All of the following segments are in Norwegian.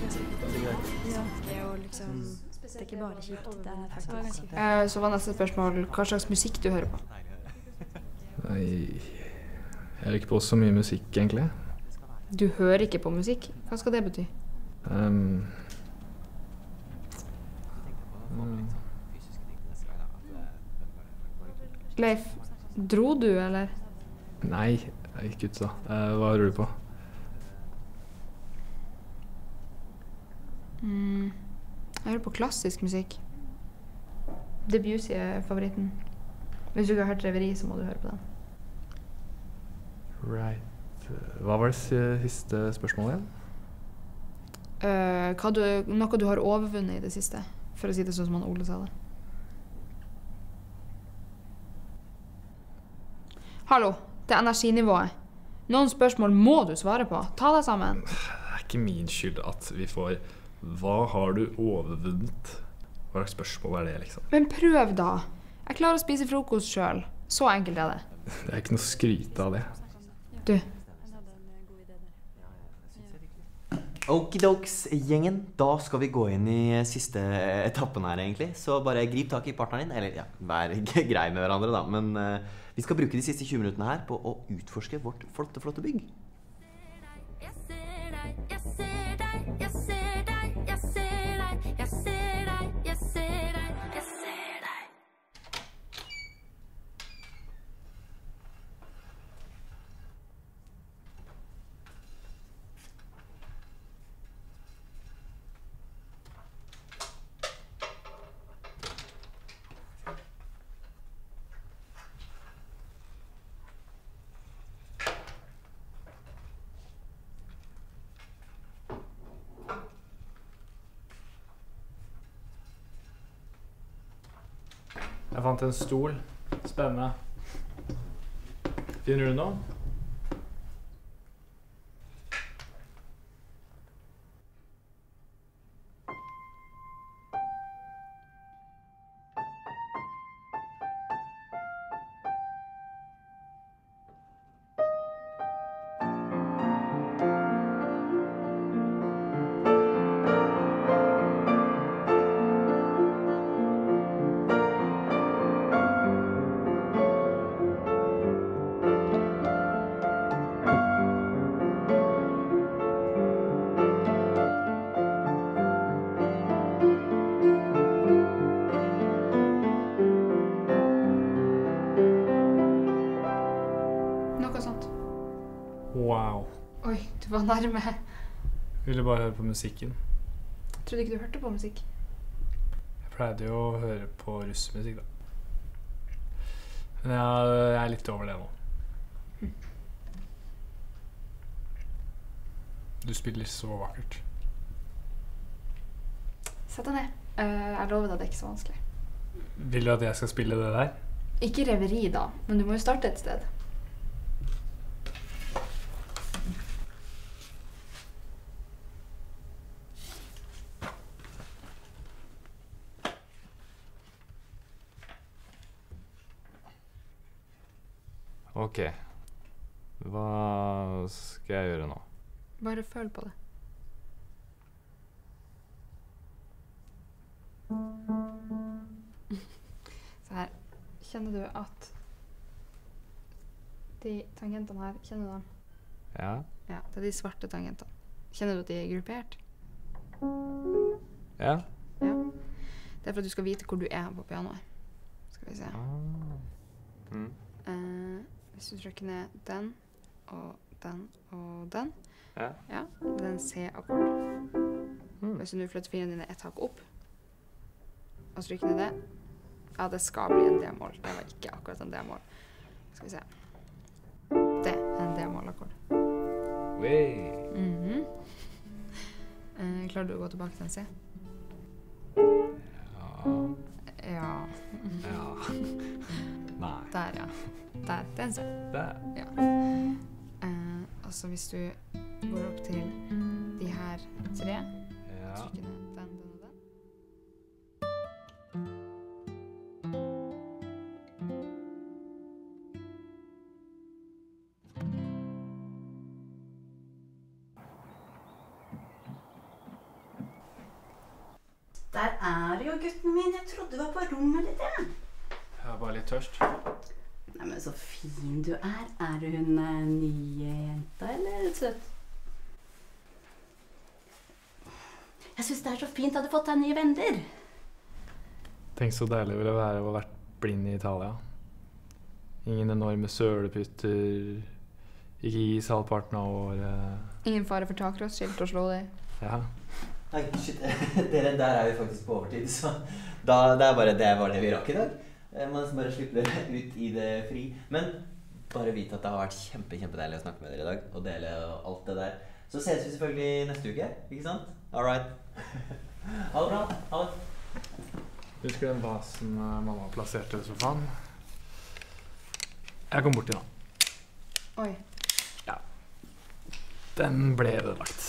Det er ikke bare kjipt, det er faktisk. Så var neste spørsmål, hva slags musikk du hører på? Nei, jeg hører ikke på så mye musikk, egentlig. Du hører ikke på musikk? Hva skal det bety? Leif, dro du, eller? Nei, jeg gikk ut da. Hva hører du på? Jeg hører på klassisk musikk. Debussy er favoritten. Hvis du ikke har hørt Reveri, så må du høre på den. Right. Hva var det siste spørsmålet igjen? Noe du har overvunnet i det siste, for å si det sånn som Ole sa det. Hallo, det er energinivået. Noen spørsmål må du svare på. Ta deg sammen. Det er ikke min skyld at vi får hva har du overvunnet? Hva slags spørsmål er det, liksom? Men prøv da. Jeg klarer å spise frokost selv. Så enkelt er det. Det er ikke noe skryt av det. Du. Okidoks, gjengen. Da skal vi gå inn i siste etappen her, egentlig. Så bare grip tak i partneren din. Eller, ja, vær grei med hverandre, da. Men vi skal bruke de siste 20 minuttene her på å utforske vårt flotte bygg. Jeg fant en stol. Spennende. Finner du noe? Wow. Oi, du var nærme. Ville bare høre på musikken. Trodde ikke du hørte på musikk? Jeg pleide jo å høre på russmusikk, da. Men jeg er litt over det nå. Du spiller så vakkert. Sett deg ned. Jeg lover deg det er ikke så vanskelig. Vil du at jeg skal spille det der? Ikke Reveri da, men du må jo starte et sted. Ok. Hva skal jeg gjøre nå? Bare føl på det. Så her. Kjenner du at de tangentene her, kjenner du dem? Ja. Ja, det er de svarte tangentene. Kjenner du at de er gruppert? Ja. Ja. Det er for at du skal vite hvor du er på pianoet. Skal vi se. Hvis du trykker ned den, og den, og den. Ja. Ja, det er en C-akkord. Hvis du nå flytter fingrene dine et hakk opp, og så trykker ned det. Ja, det skal bli en D-mål. Det var ikke akkurat en D-mål. Skal vi se. Det er en D-mål-akkord. Klarer du å gå tilbake til en C? Ja. Nei. Der, ja. Der, det er en C. Der? Ja. Altså hvis du går opp til de her tre, trykker ned den, den og den. Der er du jo, gutten min. Jeg trodde du var på rommet ditt, ja. Jeg er bare litt tørst. Nei, men så fin du er. Er du hun nye jenta, eller søt? Jeg synes det er så fint at du har fått deg nye venner. Tenk så deilig det ville være å ha vært blind i Italia. Ingen enorme sølepytter, ikke is halvparten av året. Ingen fare for takross, skilt og slå deg. Ja. Nei, shit. Dere, der er vi faktisk på overtid, så det var det vi rakk i dag. Man nesten bare slippe dere ut i det fri. Men bare vite at det har vært kjempedeilig å snakke med dere i dag, og dele alt det der. Så ses vi selvfølgelig neste uke, ikke sant? All right. Ha det bra. Ha det. Husker den vasen mamma plasserte ved sofaen? Jeg kom bort til den. Oi. Ja. Den ble ødelagt.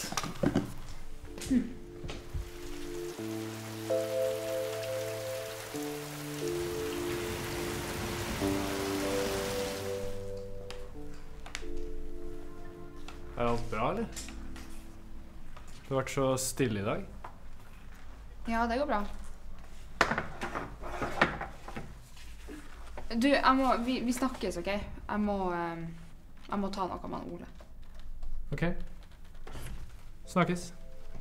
Er alt bra, eller? Du har vært så stille i dag. Ja, det går bra. Du, vi snakkes, ok? Jeg må ta noe med Ole. Ok. Snakkes.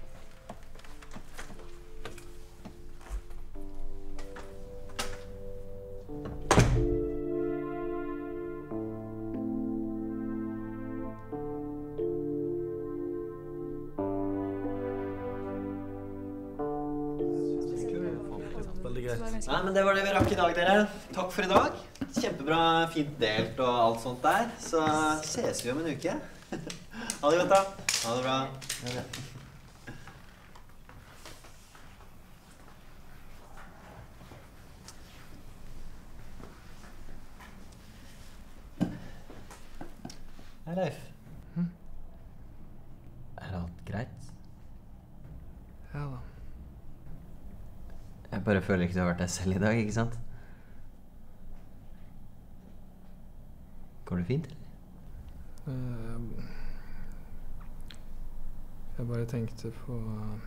Nei, men det var det vi rakk i dag, dere. Takk for i dag. Kjempebra, fint delt og alt sånt der. Så ses vi om en uke. Ha det godt, da. Ha det bra. Ha det. Hei, Leif. Er alt greit? Ja da. Jeg bare føler ikke du har vært deg selv i dag, ikke sant? Går det fint, eller? Jeg bare tenkte på...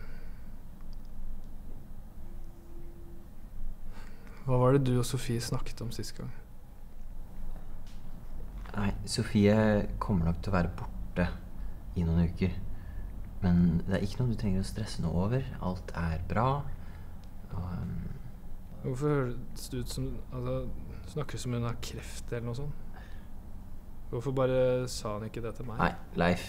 Hva var det du og Sofie snakket om sist gang? Nei, Sofie kommer nok til å være borte i noen uker. Men det er ikke noe du trenger å stresse noe over. Alt er bra. Hvorfor høres det ut som snakker som hun har kreft eller noe sånt? Hvorfor bare sa han ikke det til meg? Nei, Leif.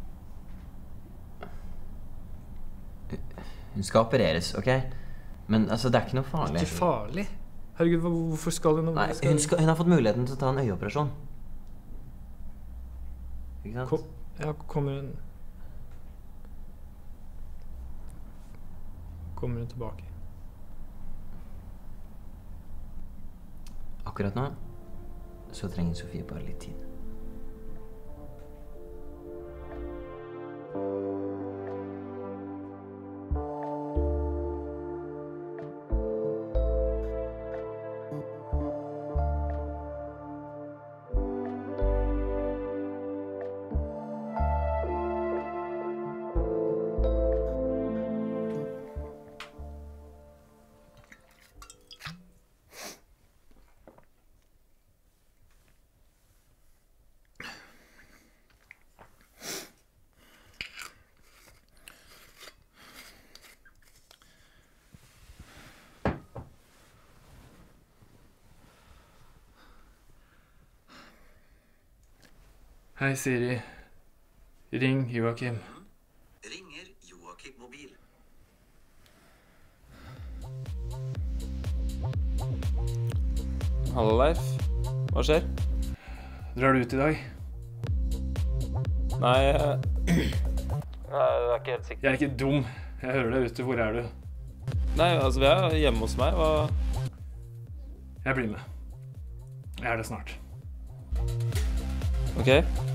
Hun skal opereres, ok? Men altså, det er ikke noe farlig. Ikke farlig? Herregud, hvorfor skal hun... Nei, hun har fått muligheten til å ta en øyeoperasjon. Ikke sant? Kommer hun tilbake? Akkurat nå så trenger Sofie bare litt tid. Hei, Siri. Ring Joakim. Ringer Joakim mobil. Hallo, Leif. Hva skjer? Drar du ut i dag? Nei, jeg er ikke helt sikker. Jeg er ikke dum. Jeg hører deg ute. Hvor er du? Nei, altså, vi er hjemme hos meg. Hva? Jeg blir med. Jeg er det snart. Ok.